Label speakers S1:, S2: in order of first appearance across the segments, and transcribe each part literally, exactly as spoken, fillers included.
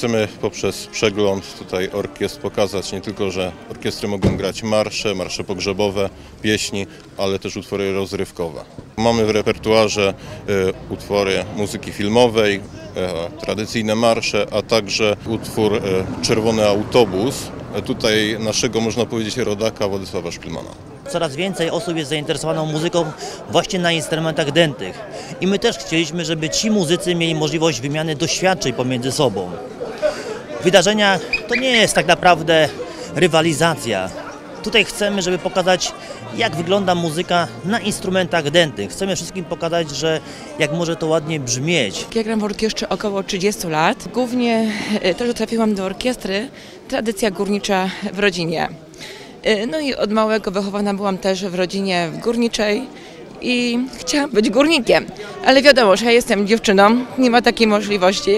S1: Chcemy poprzez przegląd tutaj orkiestr pokazać nie tylko, że orkiestry mogą grać marsze, marsze pogrzebowe, pieśni, ale też utwory rozrywkowe. Mamy w repertuarze y, utwory muzyki filmowej, y, tradycyjne marsze, a także utwór y, Czerwony autobus, y, tutaj naszego, można powiedzieć, rodaka Władysława Szpilmana.
S2: Coraz więcej osób jest zainteresowaną muzyką właśnie na instrumentach dętych. I my też chcieliśmy, żeby ci muzycy mieli możliwość wymiany doświadczeń pomiędzy sobą. Wydarzenia to nie jest tak naprawdę rywalizacja. Tutaj chcemy, żeby pokazać, jak wygląda muzyka na instrumentach dętych. Chcemy wszystkim pokazać, że jak może to ładnie brzmieć.
S3: Ja gram w orkiestrze około trzydziestu lat. Głównie to, że trafiłam do orkiestry, tradycja górnicza w rodzinie. No i od małego wychowana byłam też w rodzinie górniczej i chciałam być górnikiem, ale wiadomo, że ja jestem dziewczyną, nie ma takiej możliwości.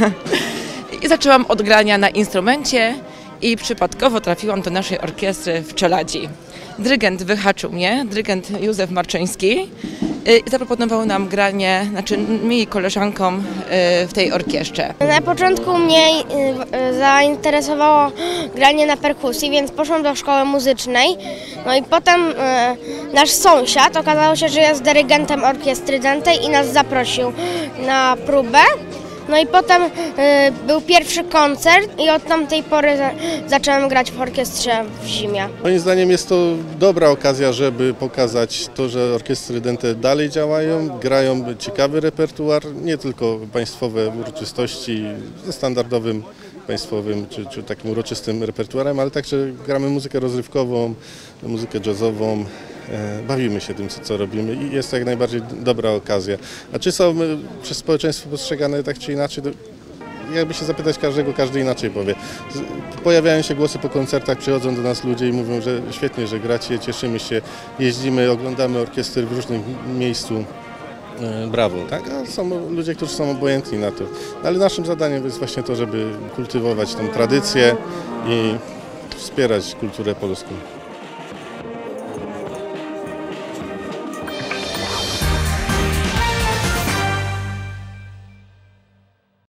S3: I zaczęłam od grania na instrumencie i przypadkowo trafiłam do naszej orkiestry w Czeladzi. Dyrygent wyhaczył mnie, dyrygent Józef Marczyński, i zaproponował nam granie, znaczy mi i koleżankom w tej orkiestrze.
S4: Na początku mnie zainteresowało granie na perkusji, więc poszłam do szkoły muzycznej. No i potem nasz sąsiad okazało się, że jest dyrygentem orkiestry dętej i nas zaprosił na próbę. No i potem y, był pierwszy koncert i od tamtej pory za, zacząłem grać w orkiestrze w zimie.
S5: Moim zdaniem jest to dobra okazja, żeby pokazać to, że orkiestry dęte dalej działają, grają ciekawy repertuar, nie tylko państwowe uroczystości ze standardowym państwowym czy, czy takim uroczystym repertuarem, ale także gramy muzykę rozrywkową, muzykę jazzową. Bawimy się tym, co, co robimy i jest to jak najbardziej dobra okazja. A czy są przez społeczeństwo postrzegane tak czy inaczej, to jakby się zapytać każdego, każdy inaczej powie. Pojawiają się głosy po koncertach, przychodzą do nas ludzie i mówią, że świetnie, że gracie, cieszymy się, jeździmy, oglądamy orkiestry w różnym miejscu. Brawo, tak? A są ludzie, którzy są obojętni na to. Ale naszym zadaniem jest właśnie to, żeby kultywować tę tradycję i wspierać kulturę polską.